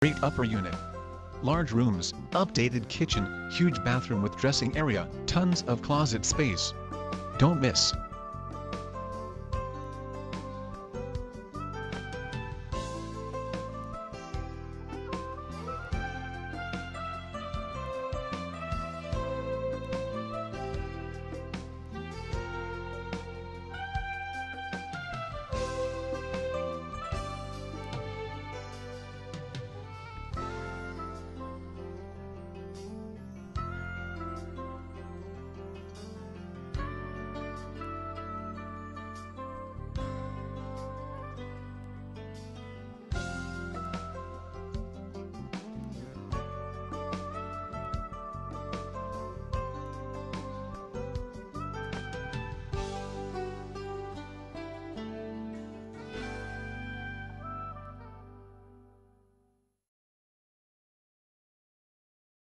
Great upper unit. Large rooms, updated kitchen, huge bathroom with dressing area, tons of closet space. Don't miss